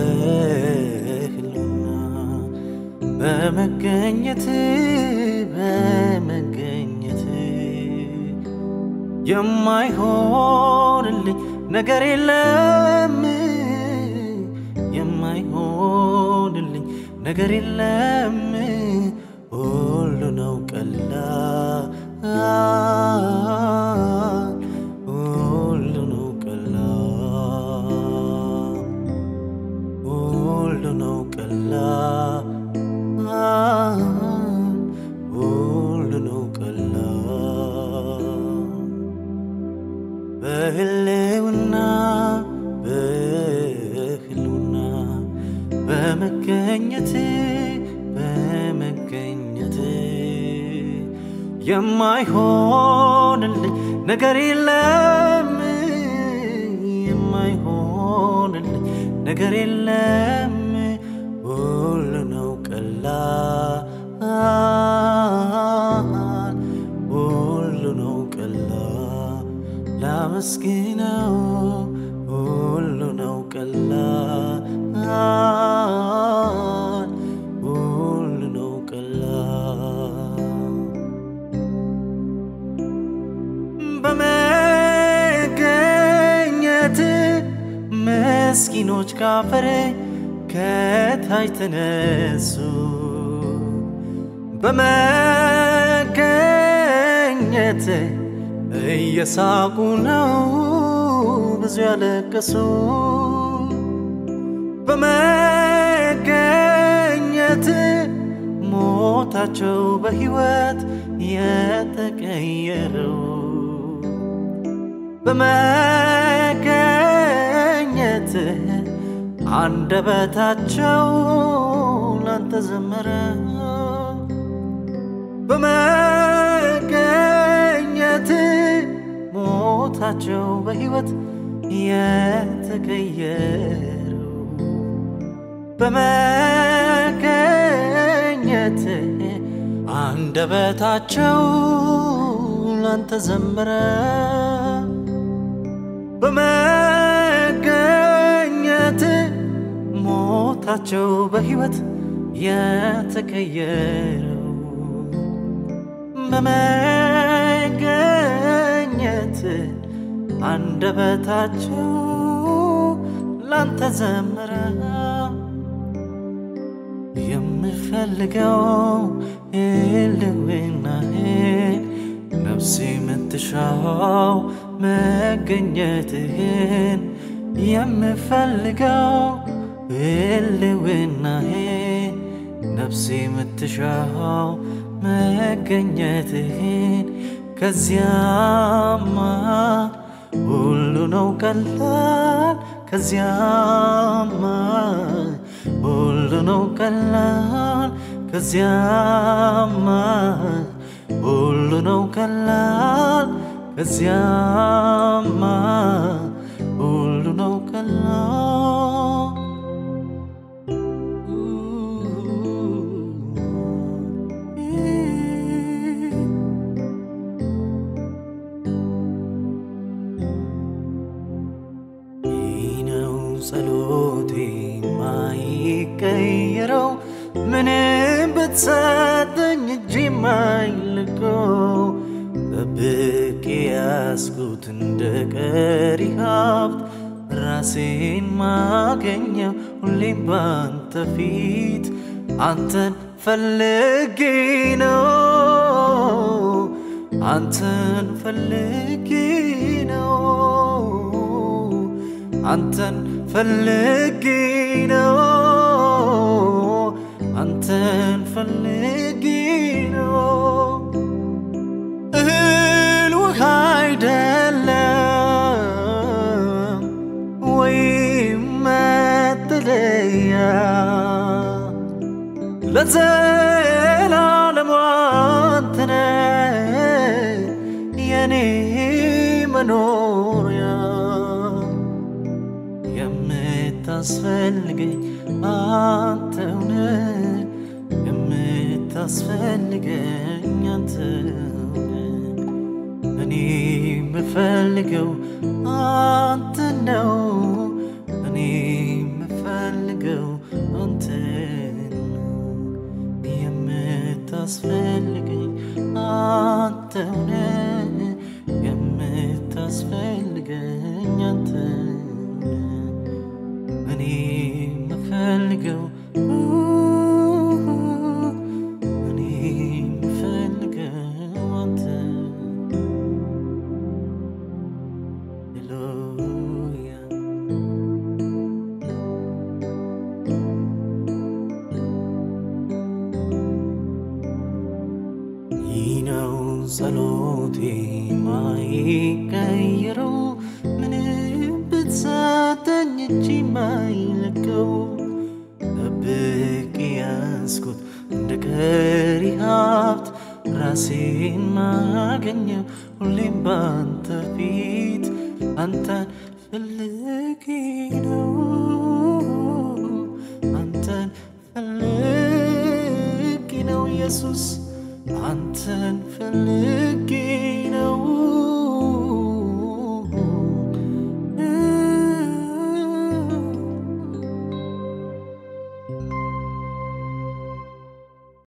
بهلونا بمجنيتي يمايهون اللي نجري لم يمايهون اللي نجري لم قولنا وكلا قولنا وكلا قولنا وكلا قولنا وكلا بهلونا بمجنيتي يمايهون اللي نجري لم يمايهون اللي نجري لم قولنا وكلا قولنا وكلا لا مسكينة قولنا وكلا قولنا وكلا بمجنيتي مسكينوች ካፈሬ ከታይ ተነሱ በመገኘቴ እየሳቁ ነው ብዙ ያለቀሱ በመገኘቴ ሞታቸው በሕይወት የተቀየረው በመገኘቴ አንደበታቸው ላንተ ዘመረ በመገኘቴ ሞታቸው በሕይወት የተቀየረው በመገኘቴ አንደበታቸው ላንተ ዘመረ በመገኘቴ ሞታቸው በሕይወት የተቀየረው በመገኘቴ አንደበታቸው ላንተ ዘመረ የምፈልገው ህልውናህን ነፍሴ የምትሻው መገኘትህን የምፈልገው ህልውናህን ነፍሴ የምትሻው መገኘትህን ከዚያማ ሁሉ ነው ቀላል ከዚያማ ሁሉ ነው ቀላል ከዚያማ ሁሉ ነው ቀላል ከዚያማ ሁሉ ነው ቀላል ይነው ጸሎቴ ማይቀየረው ምንም ብትሰጠኝ እጅ ማይልቀው ጠብቄ ያስኩት እንደ ቀሪ ሀብት ራሴን ማገኘው ሁሌም ባንተ ፊት አንተን ፈልጌ ነው አንተን ፈልጌ ነው አንተን ፈልጌ ነው አንተን ፈልጌ ነው እህል ውሃ አይደለም ወይም መጠለያ ለዘላለም አንተ ነህ የኔ መኖሪያ የምታስፈልገኝ አንተው ነህ የምታስፈልገኝ አንተው ነህ እኔ የምፈልገው አንተ ነው እኔ የምፈልገው የምታስፈልገኝ አንተው ነህ የምታስፈልገኝ አንተው ነህ እኔ የምፈልገው እኔ የምፈልገው አንተው ሃሌሉያ ይነው ጸሎቴ ማይቀይረው ምንም ብትሰጠኝ እጅ ማይለቀው ጠብቄ ያዝኩት እንደ ቀሪ ሀብት ራሴን ማገኘው ሁሌም ባንተ ፊት አንተን ፈልጌ ነው አንተን ፈልጌ ነው ኢየሱስ አንተን ፈልጌ